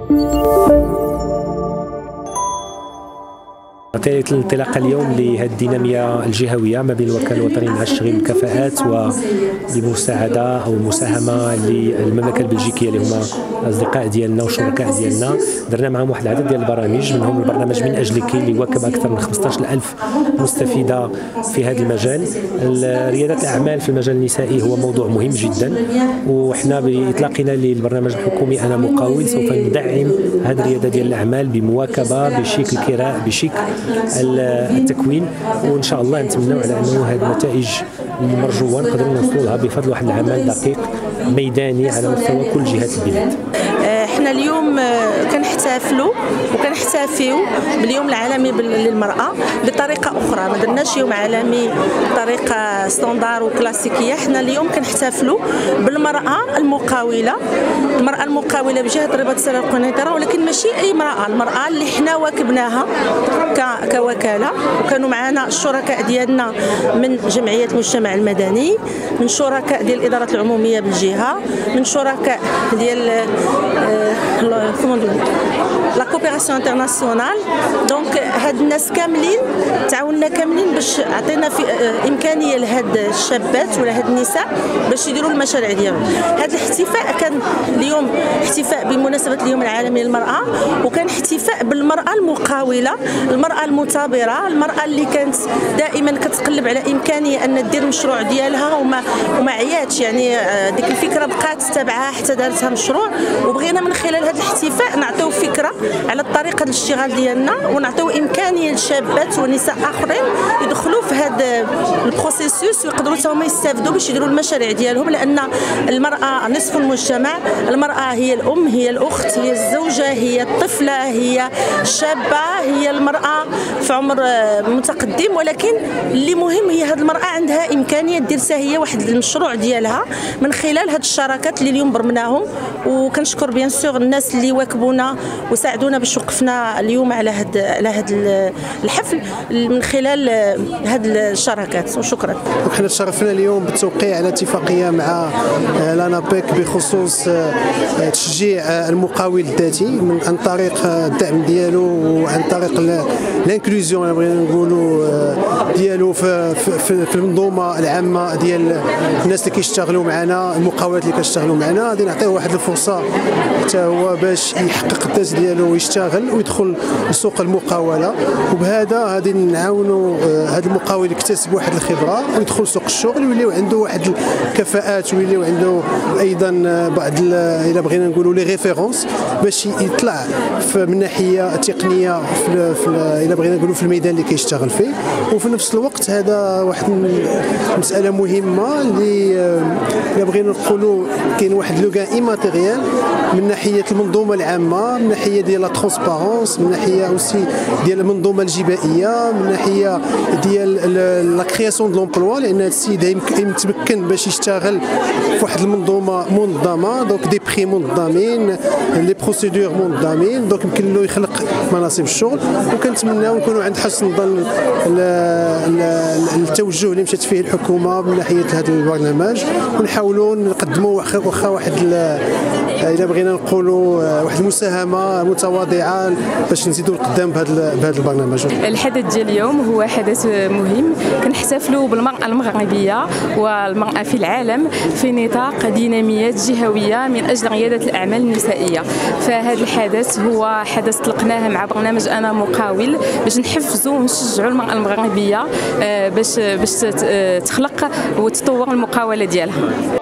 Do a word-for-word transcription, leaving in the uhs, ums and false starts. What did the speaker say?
الانطلاقه اليوم لهذه الديناميه الجهويه ما بين الوكاله الوطنيه للمعاش الشغل والكفاءات وبمساعده او مساهمه للمملكه البلجيكيه اللي هما اصدقاء ديالنا وشركاء ديالنا. درنا معهم واحد العدد ديال البرامج، منهم البرنامج من اجلك اللي يواكب اكثر من خمسطاش ألف مستفيده في هذا المجال. رياده الاعمال في المجال النسائي هو موضوع مهم جدا، وحنا باطلاقنا للبرنامج الحكومي انا مقاول سوف ندعم هذه الرياده ديال الاعمال بمواكبه بشيك الكراء بشيك التكوين، وان شاء الله نتمنوا على انه هذه النتائج المرجوه نقدروا نوصلوا لها بفضل واحد العمل دقيق ميداني على مستوى كل جهات البلاد. احنا اليوم كنحتفلوا وكنحتفيو باليوم العالمي للمرأة بطريقة أخرى، ما درناش يوم عالمي بطريقة ستاندار وكلاسيكية. احنا اليوم كنحتفلوا بالمرأة المقاولة، المرأة المقاولة بجهة رباط السلة والقنيطرة، ولكن ماشي أي مرأة، المرأة اللي احنا واكبناها كوكالة، وكانوا معنا الشركاء ديالنا من جمعية المجتمع المدني، من شركاء ديال الإدارات العمومية بالجهة، من شركاء ديال لا كوبيراسيون انترناسيونال. دونك هاد الناس كاملين تعاوننا كاملين باش عطينا في امكانيه لهاد الشابات ولا هاد النساء باش يديروا المشاريع ديالهم. هاد الاحتفاء كان اليوم احتفاء بمناسبه اليوم العالمي للمراه، وكان احتفاء بالمراه المقاوله، المراه المثابره، المراه اللي كانت دائما كتقلب على امكانيه ان دير المشروع ديالها وما وما عياتش، يعني ديك الفكره بقات تبعها حتى دارتها مشروع. وبغينا من خلال هذا الاحتفاء نعطيو فكره على طريقه الاشتغال ديالنا، ونعطيو امكانيه لشابات ونساء اخرين يدخلوا في هذا البروسيسوس ويقدروا حتى يستافدوا باش يديروا المشاريع ديالهم، لان المراه نصف المجتمع. المراه هي الام، هي الاخت، هي الزوجه، هي الطفله، هي الشابه، هي المراه في عمر متقدم، ولكن اللي مهم هي هذه المراه عندها امكانيه دير حتى هي واحد المشروع ديالها من خلال هذه الشراكات اللي اليوم برمناهم. وكنشكر بيان سور الناس اللي واكبونا وساعدونا باش وقفنا اليوم على هذا على هذا الحفل من خلال هذه الشراكات، وشكرا. احنا تشرفنا اليوم بالتوقيع على اتفاقيه مع لانابيك بخصوص تشجيع المقاول الذاتي من عن طريق الدعم ديالو وعن طريق الانكلوزيون بغينا نقولوا ديالو في, في, في المنظومه العامه ديال الناس اللي كيشتغلوا معنا، المقاولات اللي كيشتغلوا معنا، غادي نعطيه واحد الفرصه حتى هو باش يحقق الذات ديالو ويشتغل ويدخل لسوق المقاوله. وبهذا غادي نعاونوا هذا المقاول يكتسب واحد الخبره ويدخل سوق الشغل ويوليو عنده واحد الكفاءات ويوليو عنده ايضا بعض الا بغينا نقولوا لي ريفيرونس باش يطلع من الناحيه التقنيه في, في الا بغينا نقولوا في الميدان اللي كيشتغل فيه. وفي نفس الوقت هذا واحد المساله مهمه اللي الا بغينا نقولوا كاين واحد لوغان ايماتيريال من ناحيه المنظومه العامه، من ناحيه ديال لا ترونسبارونس، من ناحيه اوسي ديال المنظومه الجبائيه، من ناحيه ديال لا كرياسيون دو لومبلوا، لان هذا السيد يتمكن باش يشتغل في واحد المنظومه منظمه، دونك دي بري منظمين، لي بروسيدور منظمين، دونك يمكن له يخلق مناصب الشغل. وكنتمناو نكونوا عند حسن ظن التوجه اللي مشات فيه الحكومه من ناحيه هذا البرنامج، ونحاولوا نقدموا واخا واحد الا بغينا نقولوا واحد المساهمه متواضعه باش نزيدوا لقدام بهذا بهذا البرنامج. الحدث ديال اليوم هو حدث مهم، كنحتفلوا بالمراه المغربيه والمراه في العالم في نطاق ديناميات جهويه من اجل رياده الاعمال النسائيه. فهذا الحدث هو حدث طلقناه مع برنامج انا مقاول باش نحفزوا ونشجعوا المراه المغربيه باش باش تخلق وتطور المقاوله ديالها.